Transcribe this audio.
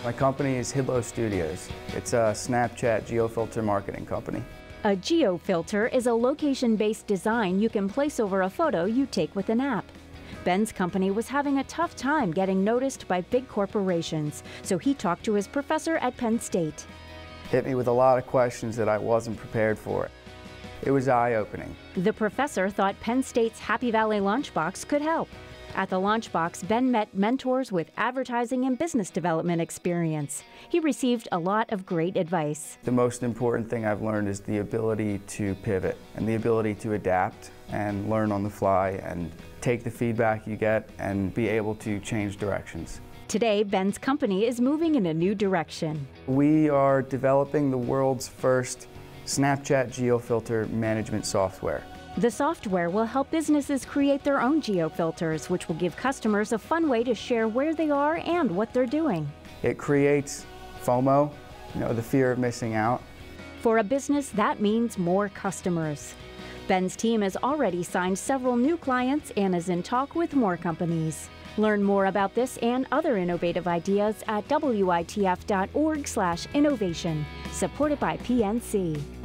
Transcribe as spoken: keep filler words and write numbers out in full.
My company is Hidlo Studios. It's a Snapchat geofilter marketing company. A geofilter is a location-based design you can place over a photo you take with an app. Ben's company was having a tough time getting noticed by big corporations, so he talked to his professor at Penn State. Hit me with a lot of questions that I wasn't prepared for. It was eye-opening. The professor thought Penn State's Happy Valley Launchbox could help. At the Launchbox, Ben met mentors with advertising and business development experience. He received a lot of great advice. The most important thing I've learned is the ability to pivot and the ability to adapt and learn on the fly and take the feedback you get and be able to change directions. Today, Ben's company is moving in a new direction. We are developing the world's first Snapchat geofilter management software. The software will help businesses create their own geofilters, which will give customers a fun way to share where they are and what they're doing. It creates FOMO, you know, the fear of missing out. For a business, that means more customers. Ben's team has already signed several new clients and is in talk with more companies. Learn more about this and other innovative ideas at W I T F dot org slash innovation, supported by P N C.